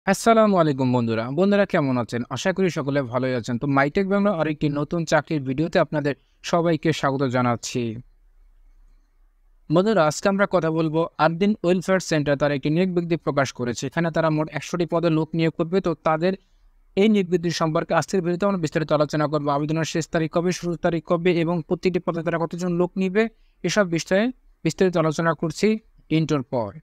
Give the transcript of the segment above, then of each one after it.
আসসালামু আলাইকুম বন্ধুরা কেমন আছেন? আশা করি সকলে ভালোই আছেন। তো মাইটেক বাংলা আরেকটি নতুন চাকরির ভিডিওতে আপনাদের সবাইকে স্বাগত জানাচ্ছি। বন্ধুরা আজকে আমরা কথা বলবো আরদিন ওয়েলফেয়ার সেন্টার তারা একটি নিয়োগ বিজ্ঞপ্তি প্রকাশ করেছে। এখানে তারা মোট ১০০টি পদে লোক নিয়োগ করবে। তো তাদের এই নিয়োগ বিজ্ঞপ্তি সম্পর্কে আজকের ভিডিওতে আমরা বিস্তারিত আলোচনা করব। আবেদনের শেষ তারিখ কবে, শুরুর তারিখ কবে এবং প্রতিটি পদে তারা কতজন লোক নিবে এসব বিষয়ে বিস্তারিত আলোচনা করছি ইন্ট্রোর পর।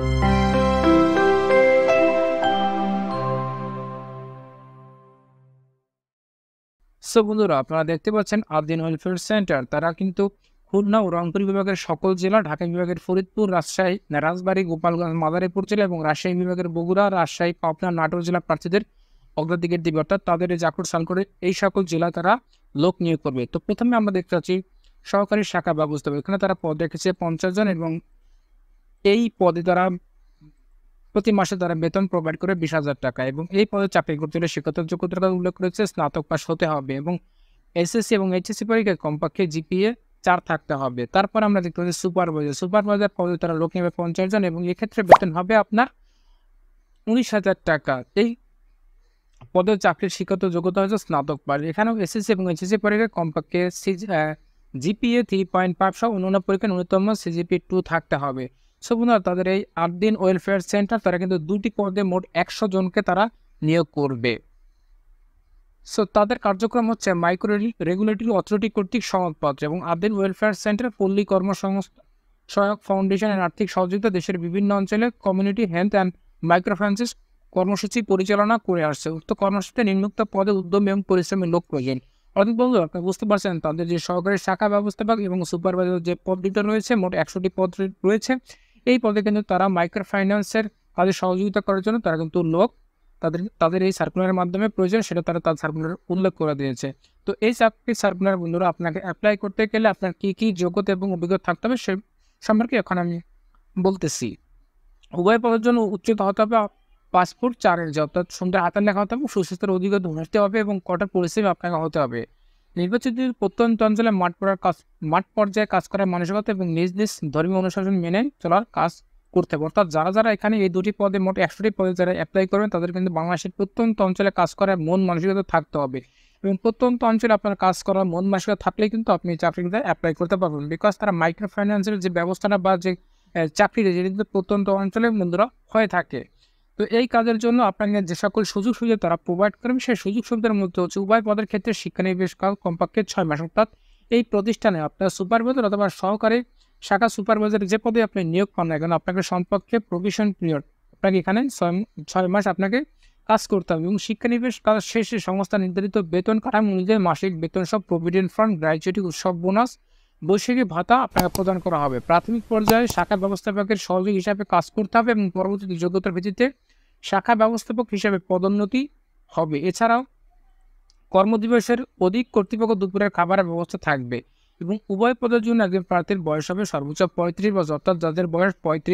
সো বন্ধুরা আপনারা দেখতে পাচ্ছেন আরদিন ওয়েলফেয়ার সেন্টার তারা কিন্তু খুলনা ও রংপুর বিভাগের সকল জেলা, ঢাকা বিভাগের ফরিদপুর, রাজশাহী, রাজবাড়ী, গোপালগঞ্জ, মাদারীপুর জেলা এবং রাজশাহী বিভাগের বগুড়া, রাজশাহী, পাবনা, নাটোর জেলা প্রার্থীদের অগ্রাধিকার দিবে। অর্থাৎ তাদের এই জাকুর সাল করে এই সকল জেলা তারা লোক নিয়োগ করবে। তো প্রথমে আমরা দেখতে পাচ্ছি সহকারী শাখা ব্যবস্থাপক, এখানে তারা পদ রেখেছে 50 জন এবং এই পদে তারা প্রতি মাসে তারা বেতন প্রোভাইড করে 20,000 টাকা এবং এই পদে চাকরি করতে হলে শিক্ষাগত যোগ্যতার কথা উল্লেখ করেছে স্নাতক পাস হতে হবে এবং এসএসসি এবং এইচএসসি পরীক্ষায় কমপক্ষে জিপিএ 4 থাকতে হবে। তারপর আমরা দেখতে পাচ্ছি সুপারভাইজার পদে তারা লোক নেবে 50 জন এবং এক্ষেত্রে বেতন হবে আপনার 19,000 টাকা। এই পদের চাকরির শিক্ষাগত যোগ্যতা হচ্ছে স্নাতক পাস। এখানেও এসএসসি এবং এইচএসসি পরীক্ষায় কমপক্ষে জিপিএ 3.5 সহ অন্যান্য পরীক্ষায় ন্যূনতম সিজিপি 2 থাকতে হবে। সো বন্ধুরা তাদের এই আরদিন ওয়েলফেয়ার সেন্টার তারা কিন্তু 2টি পদে মোট 100 জনকে তারা নিয়োগ করবে। সো তাদের কার্যক্রম হচ্ছে মাইক্রো রেগুলেটরি অথরিটি কর্তৃক সনদপত্র এবং আরদিন ওয়েলফেয়ার সেন্টার পল্লী কর্মসংস্থান সহায়ক ফাউন্ডেশনের আর্থিক সহযোগিতা দেশের বিভিন্ন অঞ্চলে কমিউনিটি হেলথ অ্যান্ড মাইক্রোফাইন্যান্স কর্মসূচি পরিচালনা করে আসছে। উক্ত কর্মসূচিতে নিম্নোক্ত পদে উদ্যমী এবং পরিশ্রমী লোক প্রয়োজন। অর্থাৎ বন্ধু আপনি বুঝতে পারছেন তাদের যে সহকারী শাখা ব্যবস্থাপক এবং সুপারভাইজার যে পদ দুটো রয়েছে মোট 100টি পদ রয়েছে। এই পদে কিন্তু তারা মাইক্রো ফাইন্যান্সের কাজে সহযোগিতা করার জন্য তারা কিন্তু লোক তাদের এই সার্কুলারের মাধ্যমে প্রয়োজন সেটা তারা তার সার্কুলার উল্লেখ করে দিয়েছে। তো এই চাকরির সার্কুলার বন্ধুরা আপনাকে অ্যাপ্লাই করতে গেলে আপনার কী যোগ্যতা এবং অভিজ্ঞতা থাকতে হবে সে সম্পর্কে এখন আমি বলতেছি। উভয় পদের জন্য উচ্চতা হতে হবে পাসপোর্ট 4 ইঞ্চি, অর্থাৎ সুন্দর হাতের লেখা হতে হবে, সুস্বাস্থ্যের অধিকার হতে হবে এবং কঠোর পরিশ্রমী আপনাকে হতে হবে। নির্বাচিত প্রত্যন্ত অঞ্চলে মাঠ পর্যায়ে কাজ করার মানসিকতা এবং নিজ ধর্মীয় অনুশাসন মেনে চলার কাজ করতে হবে। অর্থাৎ যারা এখানে এই 2টি পদে মোট 100টি পদে যারা অ্যাপ্লাই করবেন তাদের কিন্তু বাংলাদেশের প্রত্যন্ত অঞ্চলে কাজ করার মন মানসিকতা থাকতে হবে এবং প্রত্যন্ত অঞ্চলে আপনার কাজ করার মন মানসিকতা থাকলেই কিন্তু আপনি চাকরিতে অ্যাপ্লাই করতে পারবেন। বিকজ তারা মাইক্রো ফাইন্যান্সের যে ব্যবস্থাটা বা যে চাকরিতে যেটা কিন্তু প্রত্যন্ত অঞ্চলে বন্ধুরা হয়ে থাকে। তো এই কাজের জন্য আপনাকে যে সকল সুযোগ সুবিধা তারা প্রোভাইড করবে সেই সুযোগ সুবিধার মধ্যে হচ্ছে উভয় পদের ক্ষেত্রে শিক্ষানবিশকাল কমপক্ষে 6 মাস। অর্থাৎ এই প্রতিষ্ঠানে আপনার সুপারভাইজার অথবা সহকারী শাখা সুপারভাইজার যে পদে আপনি নিয়োগ পান না কেন আপনাকে সম্পর্কে প্রভিশন পিরিয়ড আপনাকে এখানে 6 মাস আপনাকে কাজ করতে হবে এবং শিক্ষানবিশ কাজ শেষে সংস্থা নির্ধারিত বেতন কাঠামো অনুযায়ী মাসিক বেতন সব প্রভিডেন্ট ফান্ড, গ্র্যাচুইটি, উৎসব বোনাস, বৈশাখী ভাতা আপনাকে প্রদান করা হবে। প্রাথমিক পর্যায়ে শাখা ব্যবস্থাপকের সহযোগী হিসাবে কাজ করতে হবে এবং পরবর্তীতে যোগ্যতার ভিত্তিতে শাখা ব্যবস্থাপক হিসাবে পদোন্নতি হবে। এছাড়াও কর্মদিবসের অধিক কর্তৃপক্ষ দুপুরের খাবারের ব্যবস্থা থাকবে এবং উভয় পদের জন্য একজন প্রার্থীর বয়স হবে সর্বোচ্চ 35 বছর। অর্থাৎ যাদের বয়স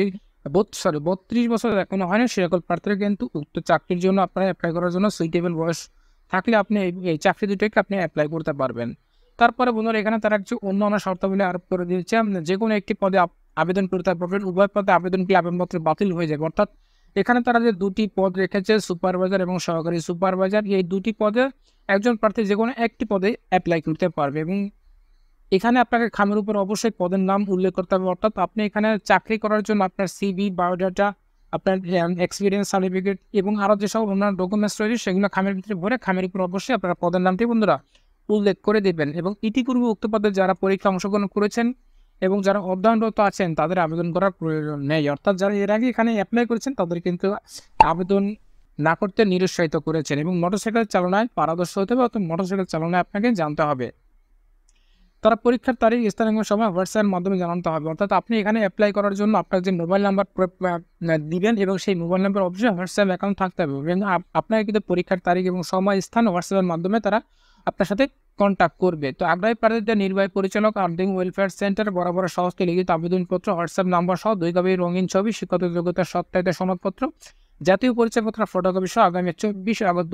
32 বছর এখনো হয় না সে সকল প্রার্থীরা কিন্তু উক্ত চাকরির জন্য আপনারা অ্যাপ্লাই করার জন্য সুইটেবল বয়স থাকলে আপনি এই চাকরি দুটোকে আপনি অ্যাপ্লাই করতে পারবেন। তারপরে বন্ধুরা এখানে তারা কিছু অন্য শর্তাবলী আরোপ করে দিয়েছে। যে কোনো একটি পদে আবেদন করতে পারবেন, উভয় পদে আবেদন করলে আবেদনপত্র বাতিল হয়ে যাবে। অর্থাৎ এখানে তারা যে 2টি পদ রেখেছে সুপারভাইজার এবং সহকারী সুপারভাইজার, এই 2টি পদে একজন প্রার্থী যে কোনো একটি পদে অ্যাপ্লাই করতে পারবে এবং এখানে আপনাকে খামের উপর অবশ্যই পদের নাম উল্লেখ করতে হবে। অর্থাৎ আপনি এখানে চাকরি করার জন্য আপনার সিভি, বায়োডাটা, আপনার এক্সপিরিয়েন্স সার্টিফিকেট এবং আরও যেসব অন্যান্য ডকুমেন্টস রয়েছে সেগুলো খামের ভিতরে ভরে খামের উপর অবশ্যই আপনার পদের নামটি বন্ধুরা উল্লেখ করে দেবেন এবং ইতিপূর্বে উক্ত পদে যারা পরীক্ষা অংশগ্রহণ করেছেন এবং যারা অধ্যয়নরত আছেন তাদের আবেদন করার প্রয়োজন নেই। অর্থাৎ যারা এর আগে এখানে অ্যাপ্লাই করেছেন তাদের কিন্তু আবেদন না করতে নিরুৎসাহিত করেছেন এবং মোটরসাইকেল চালনায় পারদর্শী হতে হবে। অর্থাৎ মোটরসাইকেল চালনায় আপনাকে জানতে হবে। তারা পরীক্ষার তারিখ, স্থান এবং সময় হোয়াটসঅ্যাপের মাধ্যমে জানাতে হবে। অর্থাৎ আপনি এখানে অ্যাপ্লাই করার জন্য আপনার যে মোবাইল নাম্বার দিবেন এবং সেই মোবাইল নাম্বার অবশ্যই হোয়াটসঅ্যাপ অ্যাকাউন্ট থাকতে হবে এবং আপনাকে কিন্তু পরীক্ষার তারিখ এবং সময়, স্থান হোয়াটসঅ্যাপের মাধ্যমে তারা আপনার সাথে কন্ট্যাক্ট করবে। তো আগ্রহী প্রার্থীদের নির্বাহী পরিচালক আরদিন ওয়েলফেয়ার সেন্টার বরাবর সহজে লিখিত আবেদনপত্র, হোয়াটসঅ্যাপ নাম্বার সহ 2 কপি রঙিন ছবি, শিক্ষাগত যোগ্যতার সত্যায়িত সনদপত্র, জাতীয় পরিচয়পত্র ফটোকপি সহ আগামী 24 আগস্ট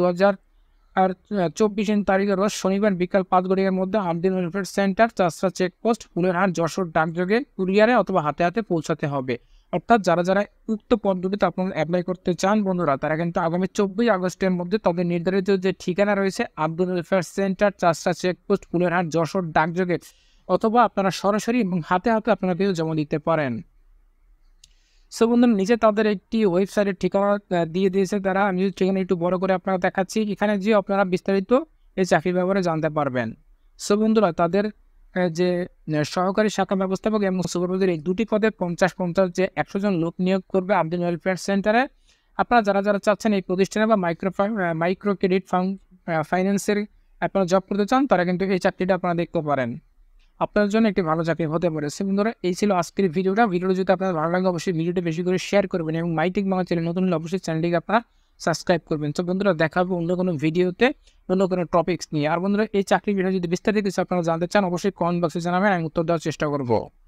2024 তারিখের রোজ শনিবার বিকাল 5 ঘটিকার মধ্যে আরদিন ওয়েলফেয়ার সেন্টার, চাষরা চেকপোস্ট, ফুলেরহাট, যশোর ডাকযোগে, কুরিয়ারে অথবা হাতে পৌঁছাতে হবে। অর্থাৎ যারা উক্ত পদ্ধতিতে আপনারা এপ্লাই করতে চান বন্ধুরা, তারা কিন্তু আগামী 24 আগস্টের মধ্যে তাদের নির্ধারিত যে ঠিকানা রয়েছে আব্দুল ওয়েলফেয়ার সেন্টার, চাষড়া চেকপোস্ট, ফুলেরহাট, যশোর ডাকযোগে, অথবা আপনারা সরাসরি এবং হাতে আপনারা কিন্তু জমা দিতে পারেন। সো বন্ধুরা, নিচে তাদের একটি ওয়েবসাইটের ঠিকানা দিয়ে দিয়েছে তারা। আমি যদি ঠিকানা একটু বড় করে আপনারা দেখাচ্ছি, এখানে যে আপনারা বিস্তারিত এই চাকরির ব্যাপারে জানতে পারবেন। সো বন্ধুরা, তাদের যে সহকারী শাখা ব্যবস্থাপক এবং সুপারভাইজার এই দুটি পদে 50 যে 100 জন লোক নিয়োগ করবে আব্দুল ওয়েলফেয়ার সেন্টারে। আপনারা যারা চাচ্ছেন এই প্রতিষ্ঠানে বা মাইক্রো ক্রেডিট ফাইন্যান্সের আপনারা জব করতে চান, তারা কিন্তু এই চাকরিটা আপনারা দেখতে পারেন। আপনার জন্য একটি ভালো চাকরি হতে পারে। সো বন্ধুরা, এই ছিল আজকের ভিডিওটা। যদি আপনার ভালো লাগে অবশ্যই ভিডিওটা বেশি করে শেয়ার করবেন এবং মাইটেক বাংলা চ্যানেল নতুন হলে অবশ্যই চ্যানেলটিকে আপনারা সাবস্ক্রাইব করবেন। তো বন্ধুরা, দেখা হবে অন্য কোনো ভিডিওতে অন্য কোনো টপিক্স নিয়ে। আর বন্ধুরা, এই চাকরির বিষয়ে যদি বিস্তারিত কিছু আপনারা জানতে চান অবশ্যই কমেন্ট বক্সে জানাবেন, আমি উত্তর দেওয়ার চেষ্টা করব।